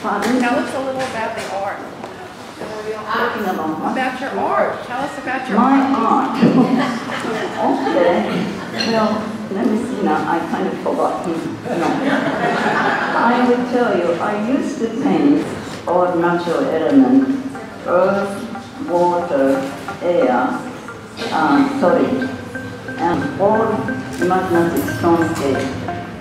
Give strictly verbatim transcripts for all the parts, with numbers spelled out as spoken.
Pardon? Tell us a little about the art. Talking about what? About your art. Tell us about your My art. art. Okay. Well, let me see now. I kind of forgot. No. I will tell you, I used to paint all natural elements: earth, water, air, uh, solid, and all magnetic soundscape.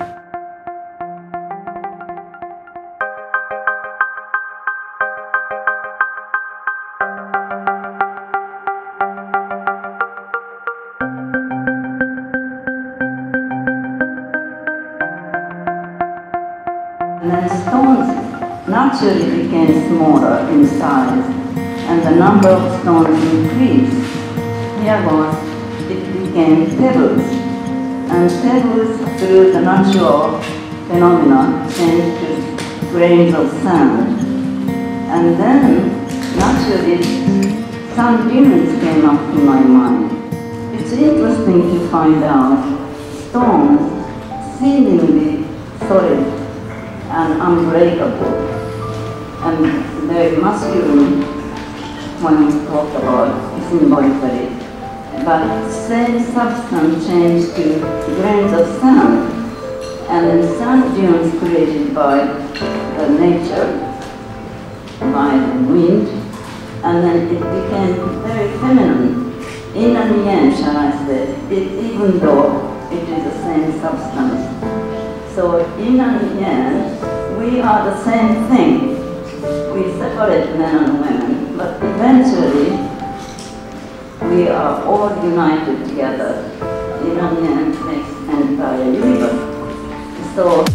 And then stones naturally became smaller in size, and the number of stones increased. Here was, it became pebbles, and pebbles through the natural phenomena changed to grains of sand. And then, naturally, sand dunes came up to my mind. It's interesting to find out stones seemingly solid and unbreakable, and very masculine when we talk about symbolically. But same substance changed to grains of sand, and then sand dunes created by the nature, by the wind, and then it became very feminine, yin and yang, shall I say, it, even though it is the same substance. So yin and yang, we are the same thing. We separate men and women, but eventually we are all united together. Yin and yang makes an entire universe. So.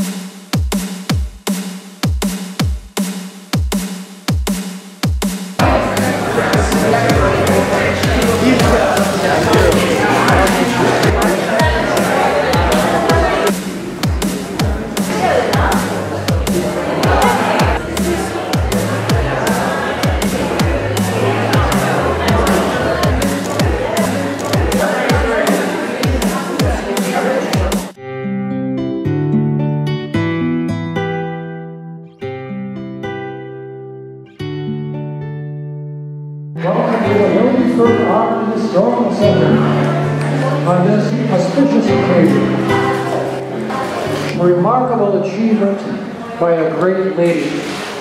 Welcome to the Williamsburg Art and Historical Center on this auspicious occasion. A remarkable achievement by a great lady.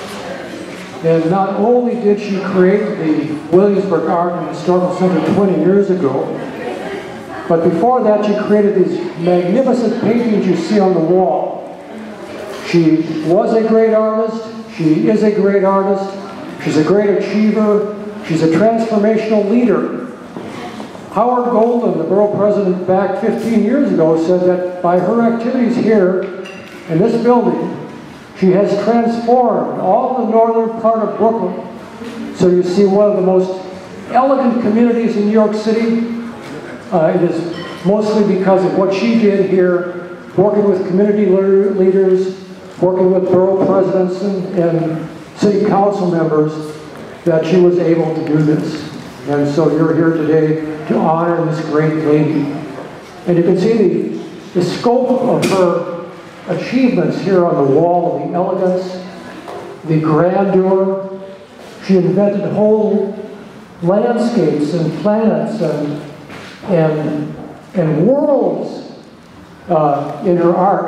And not only did she create the Williamsburg Art and Historical Center twenty years ago, but before that she created these magnificent paintings you see on the wall. She was a great artist, she is a great artist, she's a great achiever, she's a transformational leader. Howard Golden, the borough president back fifteen years ago, said that by her activities here in this building, she has transformed all the northern part of Brooklyn. So you see one of the most elegant communities in New York City. Uh, it is mostly because of what she did here, working with community leaders, working with borough presidents and, and city council members, that she was able to do this. And so you're here today to honor this great lady. And you can see the, the scope of her achievements here on the wall, the elegance, the grandeur. She invented whole landscapes and planets and, and, and worlds uh, in her art.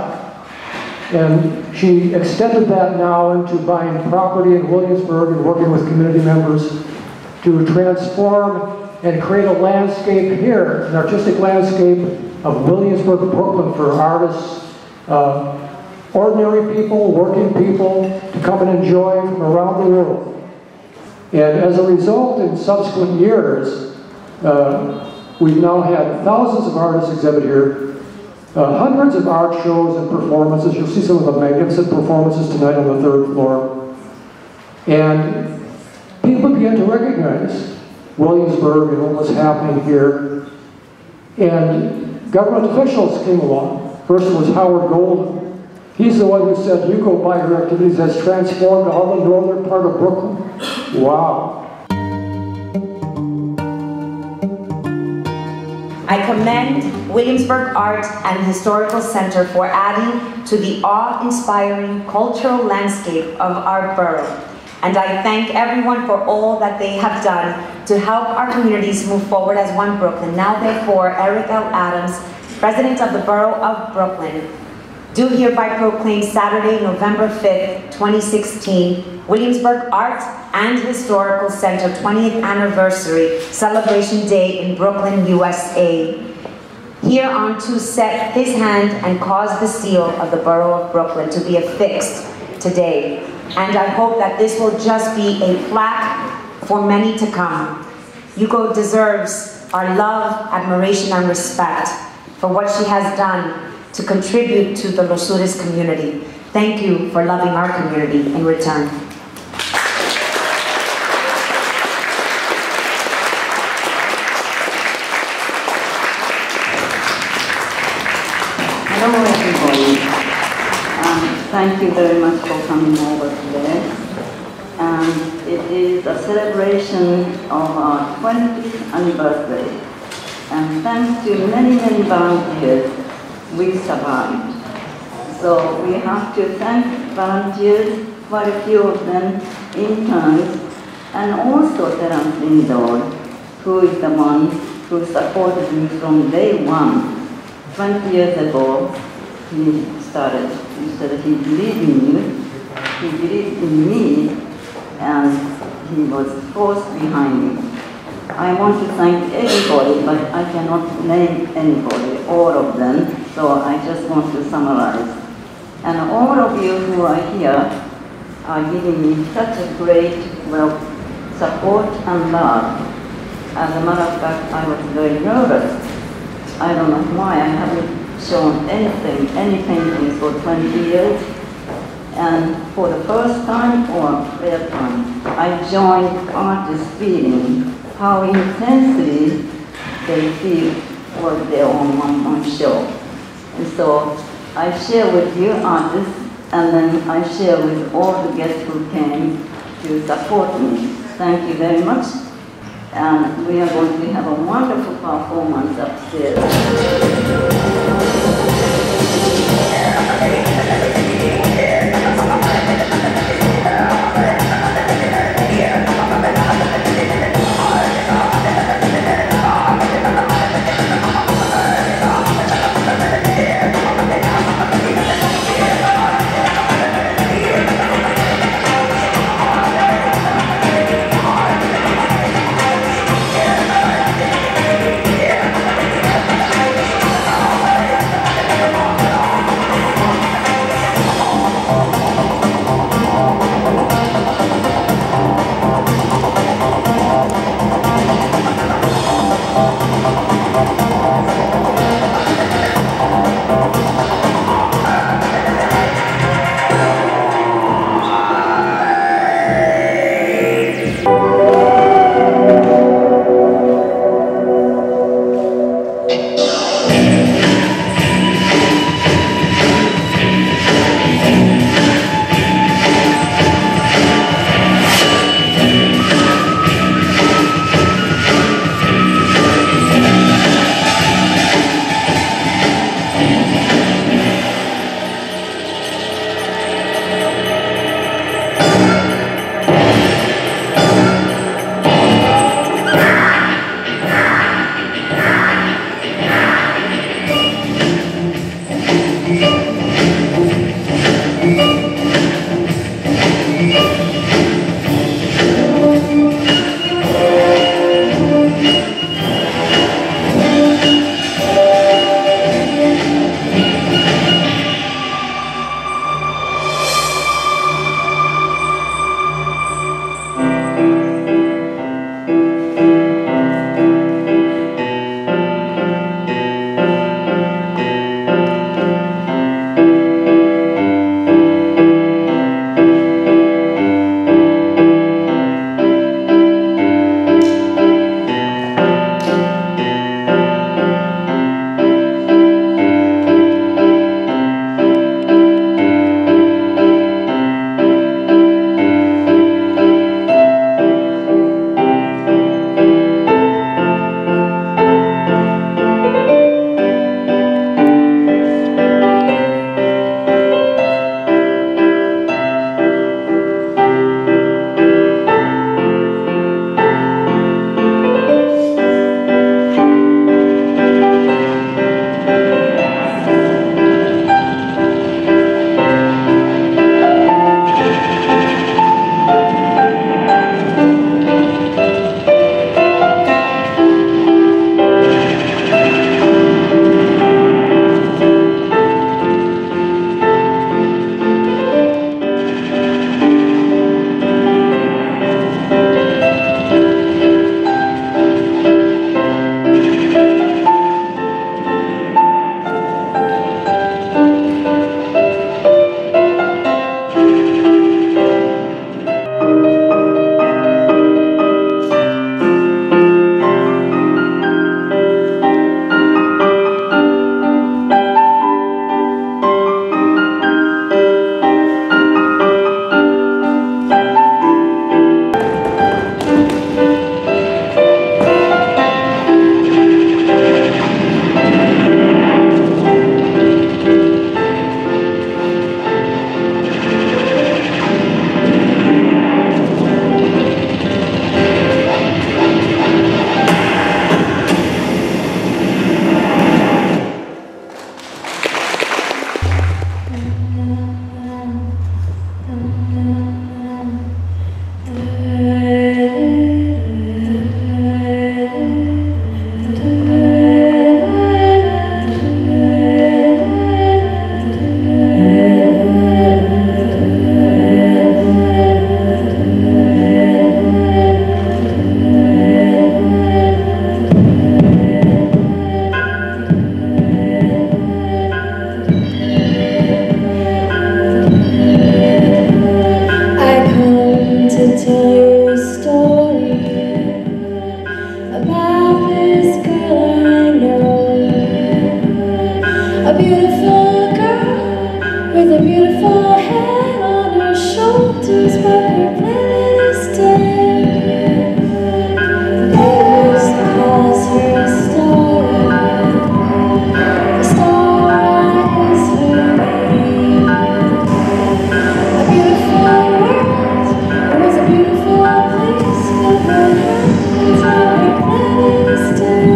And she extended that now into buying property in Williamsburg and working with community members to transform and create a landscape here, an artistic landscape of Williamsburg, Brooklyn, for artists, uh, ordinary people, working people to come and enjoy from around the world. And as a result, in subsequent years, uh, we've now had thousands of artists exhibit here. Uh, hundreds of art shows and performances. You'll see some of the magnificent performances tonight on the third floor. And people began to recognize Williamsburg and what was happening here. And government officials came along. First was Howard Golden. He's the one who said, you go by your activities has transformed all the northern part of Brooklyn. Wow. I commend Williamsburg Art and Historical Center for adding to the awe-inspiring cultural landscape of our borough. And I thank everyone for all that they have done to help our communities move forward as one Brooklyn. Now therefore, Eric L. Adams, President of the Borough of Brooklyn, do hereby proclaim Saturday, November fifth, twenty sixteen, Williamsburg Art and Historical Center twentieth Anniversary Celebration Day in Brooklyn, U S A. Hereon to set his hand and cause the seal of the Borough of Brooklyn to be affixed today. And I hope that this will just be a plaque for many to come. Yuko deserves our love, admiration, and respect for what she has done to contribute to the Los Sures community. Thank you for loving our community in return. Hello everybody. Um, thank you very much for coming over today. And it is a celebration of our twentieth anniversary. And thanks to many, many volunteers, we survived. So we have to thank volunteers, quite a few of them, interns, and also Terence Lindor, who is the one who supported me from day one. twenty years ago, he started, he said he believed in you, he believed in me, and he was force behind me. I want to thank everybody, but I cannot name anybody, all of them, so I just want to summarize. And all of you who are here are giving me such a great, well, support and love. As a matter of fact, I was very nervous. I don't know why I haven't shown anything, any paintings for twenty years. And for the first time or third time, I joined artists feeling how intensely they feel what they're on one, one show. And so I share with you artists, and then I share with all the guests who came to support me. Thank you very much. And we are going to have a wonderful performance upstairs. about this girl I know. A beautiful girl with a beautiful head on her shoulders, but her planet is dead. The neighbors calls her Star. The star is her name. A beautiful world, it was a beautiful place, but what happens when her planet is dead?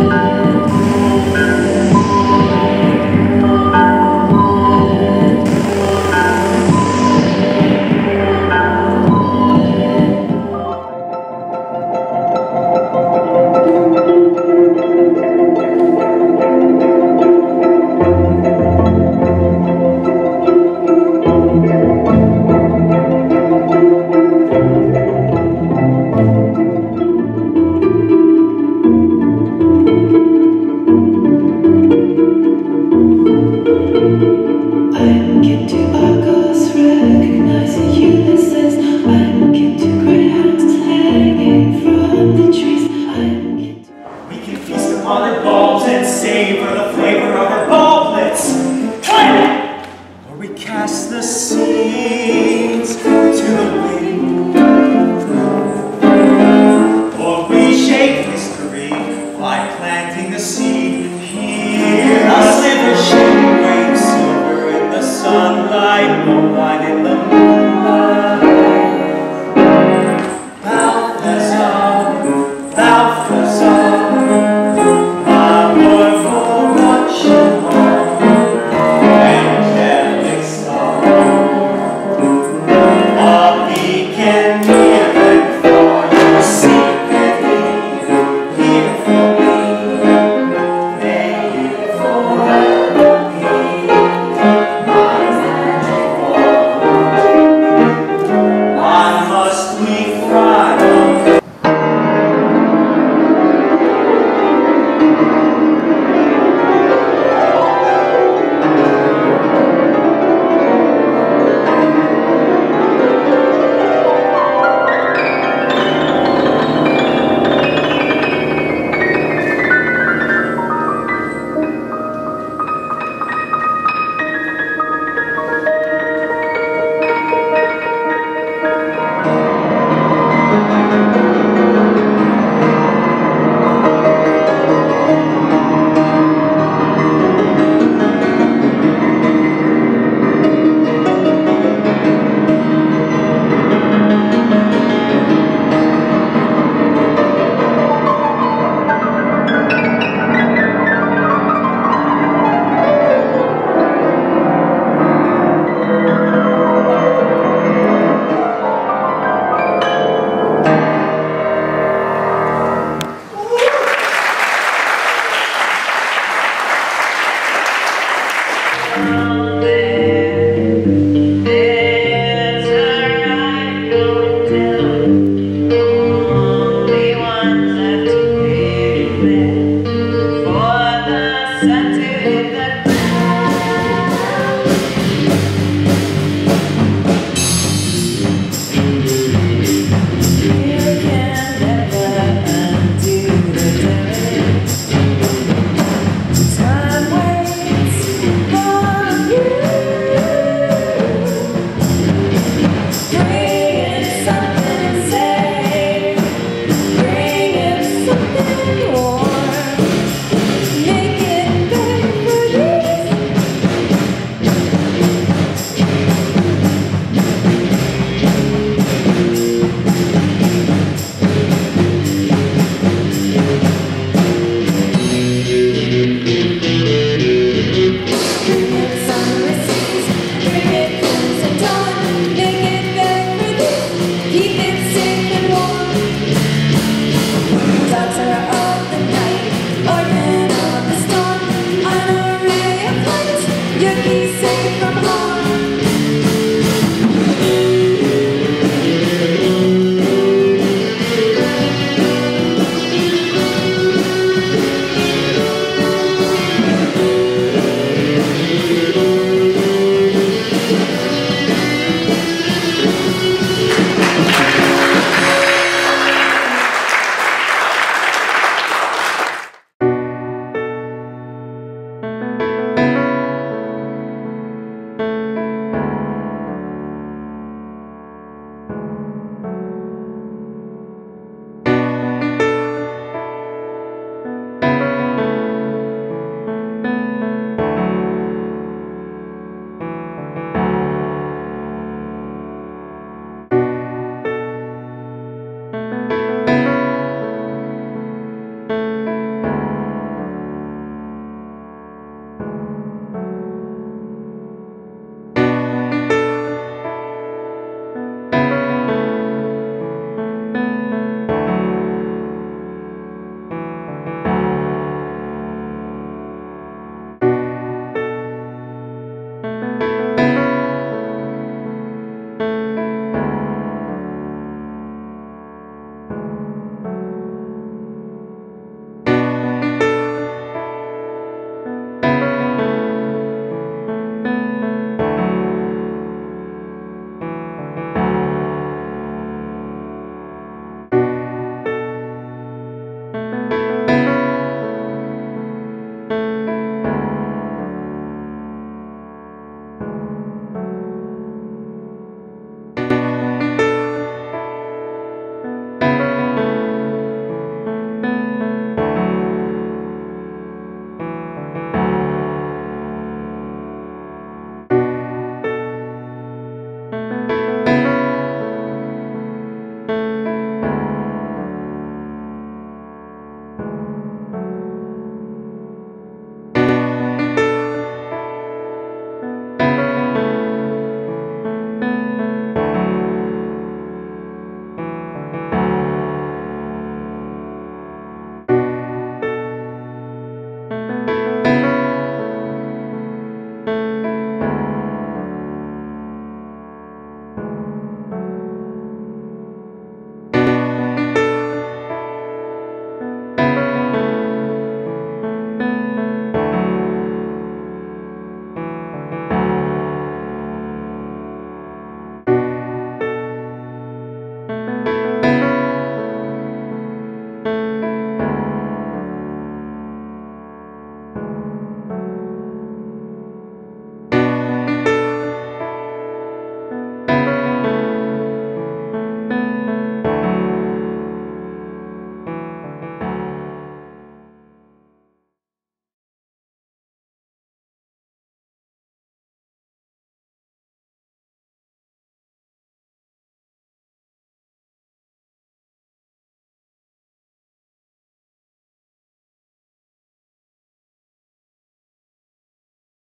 I'm kin to Argos, recognizing Ulysses. I'm kin to greyhounds hanging from the trees. I'm kin to... We can feast upon their bulbs and savor the flavor